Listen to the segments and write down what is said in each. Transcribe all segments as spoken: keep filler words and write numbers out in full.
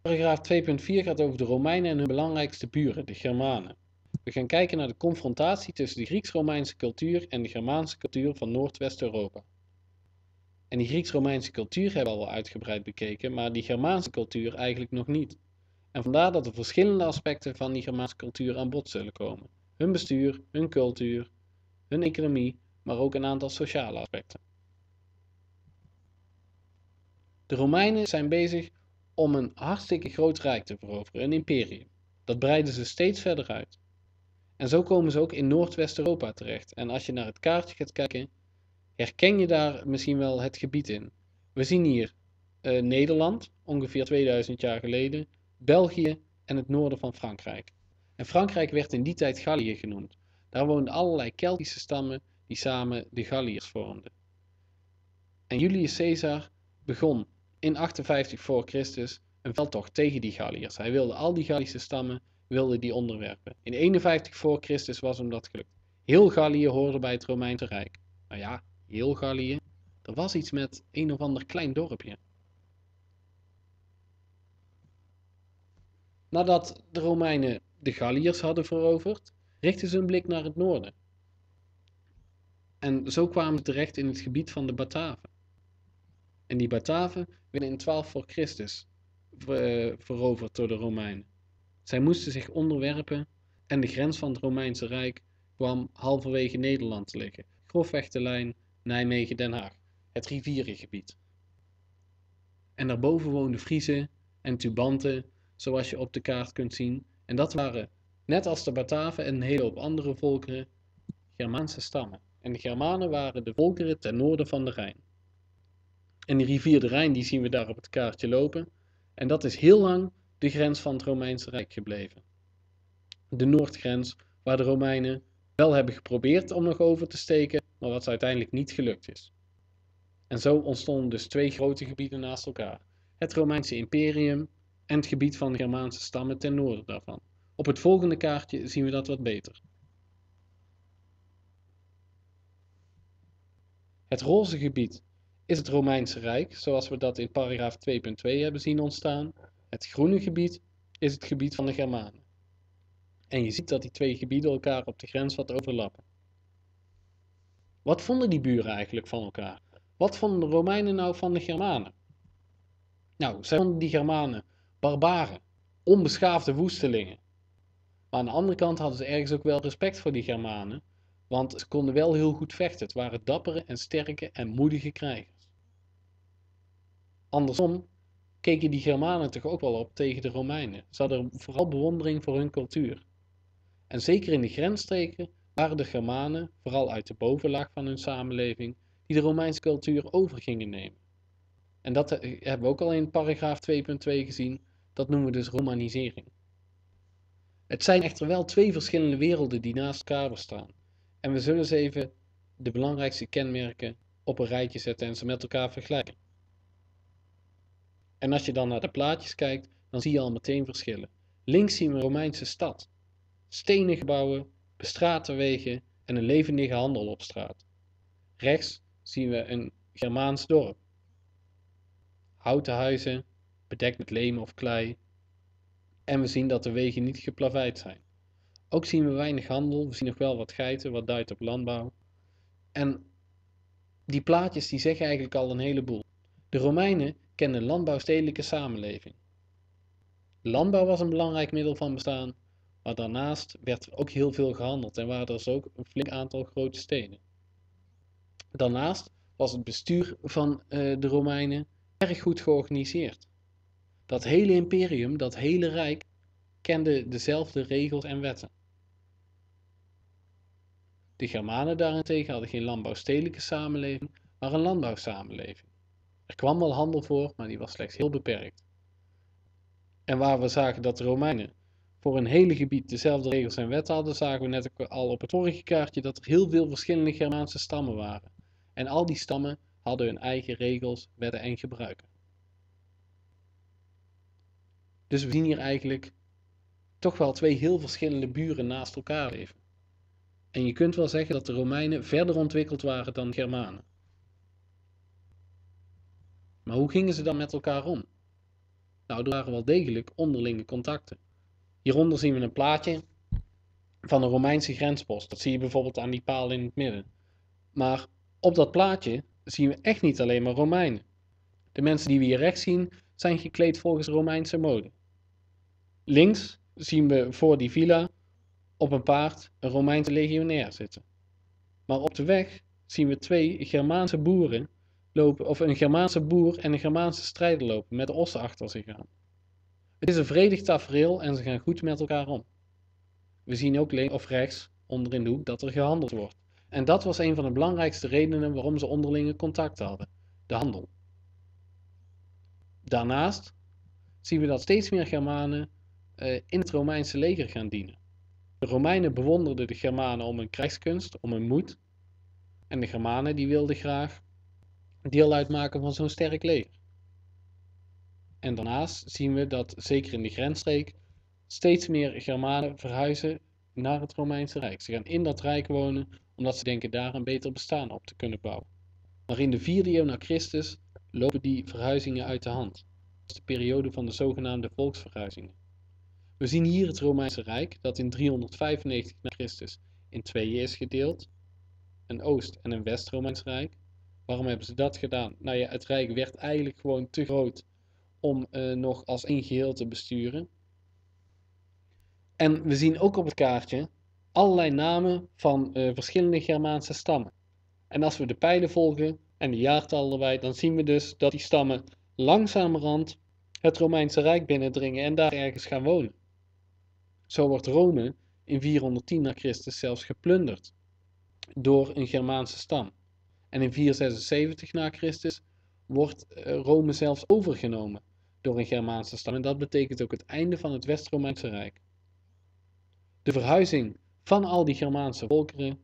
Paragraaf twee punt vier gaat over de Romeinen en hun belangrijkste buren, de Germanen. We gaan kijken naar de confrontatie tussen de Grieks-Romeinse cultuur en de Germaanse cultuur van Noordwest-Europa. En die Grieks-Romeinse cultuur hebben we al wel uitgebreid bekeken, maar die Germaanse cultuur eigenlijk nog niet. En vandaar dat er verschillende aspecten van die Germaanse cultuur aan bod zullen komen. Hun bestuur, hun cultuur, hun economie, maar ook een aantal sociale aspecten. De Romeinen zijn bezig om een hartstikke groot rijk te veroveren, een imperium. Dat breiden ze steeds verder uit. En zo komen ze ook in Noordwest-Europa terecht. En als je naar het kaartje gaat kijken, herken je daar misschien wel het gebied in. We zien hier uh, Nederland, ongeveer tweeduizend jaar geleden, België en het noorden van Frankrijk. En Frankrijk werd in die tijd Gallië genoemd. Daar woonden allerlei Keltische stammen die samen de Galliërs vormden. En Julius Caesar begon in achtenvijftig voor Christus een veldtocht tegen die Galliërs. Hij wilde al die Gallische stammen wilde die onderwerpen. In eenenvijftig voor Christus was hem dat gelukt. Heel Gallië hoorde bij het Romeinse Rijk. Nou ja, heel Gallië. Er was iets met een of ander klein dorpje. Nadat de Romeinen de Galliërs hadden veroverd, richtten ze hun blik naar het noorden. En zo kwamen ze terecht in het gebied van de Bataven. En die Bataven werden in twaalf voor Christus veroverd door de Romeinen. Zij moesten zich onderwerpen en de grens van het Romeinse Rijk kwam halverwege Nederland te liggen. Grofweg de lijn Nijmegen-Den Haag, het rivierengebied. En daarboven woonden Friezen en Tubanten, zoals je op de kaart kunt zien. En dat waren, net als de Bataven en een hele hoop andere volkeren, Germaanse stammen. En de Germanen waren de volkeren ten noorden van de Rijn. En die rivier de Rijn, die zien we daar op het kaartje lopen. En dat is heel lang de grens van het Romeinse Rijk gebleven. De noordgrens, waar de Romeinen wel hebben geprobeerd om nog over te steken, maar wat uiteindelijk niet gelukt is. En zo ontstonden dus twee grote gebieden naast elkaar. Het Romeinse imperium en het gebied van de Germaanse stammen ten noorden daarvan. Op het volgende kaartje zien we dat wat beter. Het roze gebied is het Romeinse Rijk, zoals we dat in paragraaf twee punt twee hebben zien ontstaan. Het groene gebied is het gebied van de Germanen. En je ziet dat die twee gebieden elkaar op de grens wat overlappen. Wat vonden die buren eigenlijk van elkaar? Wat vonden de Romeinen nou van de Germanen? Nou, zij vonden die Germanen barbaren, onbeschaafde woestelingen. Maar aan de andere kant hadden ze ergens ook wel respect voor die Germanen, want ze konden wel heel goed vechten. Het waren dappere en sterke en moedige krijgers. Andersom keken die Germanen toch ook wel op tegen de Romeinen. Ze hadden vooral bewondering voor hun cultuur. En zeker in de grensstreken waren de Germanen, vooral uit de bovenlaag van hun samenleving, die de Romeinse cultuur over gingen nemen. En dat hebben we ook al in paragraaf twee punt twee gezien, dat noemen we dus romanisering. Het zijn echter wel twee verschillende werelden die naast elkaar bestaan. En we zullen eens even de belangrijkste kenmerken op een rijtje zetten en ze met elkaar vergelijken. En als je dan naar de plaatjes kijkt, dan zie je al meteen verschillen. Links zien we een Romeinse stad. Stenen gebouwen, bestraatte wegen en een levendige handel op straat. Rechts zien we een Germaans dorp. Houten huizen, bedekt met leem of klei. En we zien dat de wegen niet geplaveid zijn. Ook zien we weinig handel, we zien nog wel wat geiten, wat duidt op landbouw. En die plaatjes die zeggen eigenlijk al een heleboel. De Romeinen kenden landbouwstedelijke samenleving. Landbouw was een belangrijk middel van bestaan, maar daarnaast werd er ook heel veel gehandeld en waren er dus ook een flink aantal grote steden. Daarnaast was het bestuur van uh, de Romeinen erg goed georganiseerd. Dat hele imperium, dat hele rijk, kende dezelfde regels en wetten. De Germanen daarentegen hadden geen landbouwstedelijke samenleving, maar een landbouwsamenleving. Er kwam wel handel voor, maar die was slechts heel beperkt. En waar we zagen dat de Romeinen voor een hele gebied dezelfde regels en wetten hadden, zagen we net al op het vorige kaartje dat er heel veel verschillende Germaanse stammen waren. En al die stammen hadden hun eigen regels, wetten en gebruiken. Dus we zien hier eigenlijk toch wel twee heel verschillende buren naast elkaar leven. En je kunt wel zeggen dat de Romeinen verder ontwikkeld waren dan de Germanen. Maar hoe gingen ze dan met elkaar om? Nou, er waren wel degelijk onderlinge contacten. Hieronder zien we een plaatje van een Romeinse grenspost. Dat zie je bijvoorbeeld aan die paal in het midden. Maar op dat plaatje zien we echt niet alleen maar Romeinen. De mensen die we hier rechts zien, zijn gekleed volgens Romeinse mode. Links zien we voor die villa op een paard een Romeinse legionair zitten. Maar op de weg zien we twee Germaanse boeren lopen, of een Germaanse boer en een Germaanse strijder lopen met ossen achter zich aan. Het is een vredig tafereel en ze gaan goed met elkaar om. We zien ook links of rechts onder in de hoek dat er gehandeld wordt. En dat was een van de belangrijkste redenen waarom ze onderlinge contact hadden: de handel. Daarnaast zien we dat steeds meer Germanen uh, in het Romeinse leger gaan dienen. De Romeinen bewonderden de Germanen om hun krijgskunst, om hun moed. En de Germanen die wilden graag deel uitmaken van zo'n sterk leger. En daarnaast zien we dat, zeker in de grensstreek, steeds meer Germanen verhuizen naar het Romeinse Rijk. Ze gaan in dat rijk wonen, omdat ze denken daar een beter bestaan op te kunnen bouwen. Maar in de vierde eeuw na Christus lopen die verhuizingen uit de hand. Dat is de periode van de zogenaamde volksverhuizingen. We zien hier het Romeinse Rijk, dat in driehonderdvijfennegentig na Christus in tweeën is gedeeld. Een Oost- en een West-Romeins Rijk. Waarom hebben ze dat gedaan? Nou ja, het Rijk werd eigenlijk gewoon te groot om uh, nog als één geheel te besturen. En we zien ook op het kaartje allerlei namen van uh, verschillende Germaanse stammen. En als we de pijlen volgen en de jaartallen erbij, dan zien we dus dat die stammen langzamerhand het Romeinse Rijk binnendringen en daar ergens gaan wonen. Zo wordt Rome in vierhonderdtien na Christus zelfs geplunderd door een Germaanse stam. En in vierhonderdzesenzeventig na Christus wordt Rome zelfs overgenomen door een Germaanse stam. En dat betekent ook het einde van het West-Romeinse Rijk. De verhuizing van al die Germaanse volkeren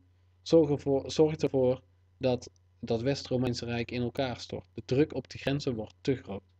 zorgt ervoor dat dat West-Romeinse Rijk in elkaar stort. De druk op de grenzen wordt te groot.